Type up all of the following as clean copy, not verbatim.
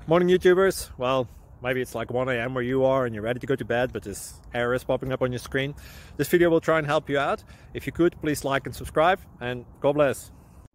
Morning YouTubers. Well, maybe it's like 1 a.m. where you are and you're ready to go to bed, but this error is popping up on your screen. This video will try and help you out. If you could, please like and subscribe, and God bless.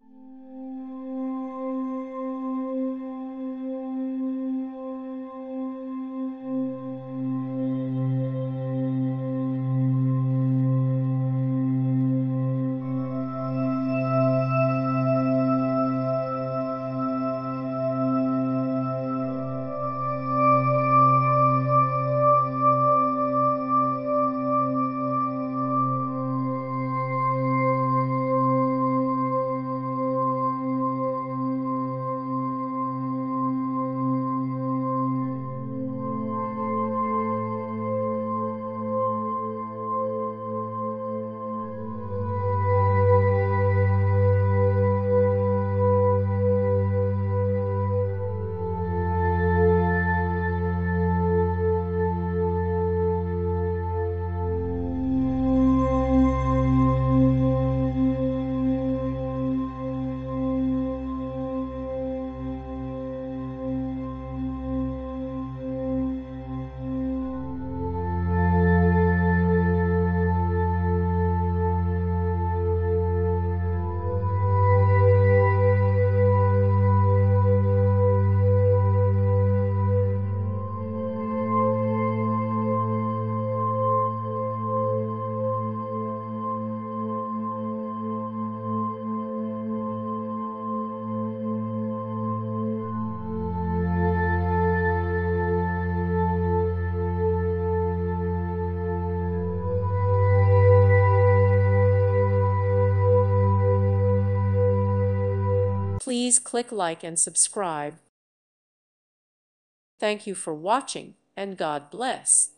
Please click like and subscribe. Thank you for watching, and God bless.